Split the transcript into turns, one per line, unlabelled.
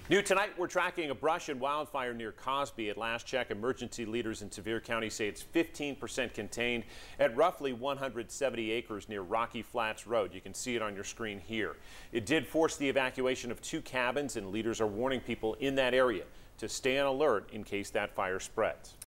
New tonight, we're tracking a brush and wildfire near Cosby. At last check, emergency leaders in Sevier County say it's 15% contained at roughly 170 acres near Rocky Flats Road. You can see it on your screen here. It did force the evacuation of 2 cabins, and leaders are warning people in that area to stay on alert in case that fire spreads.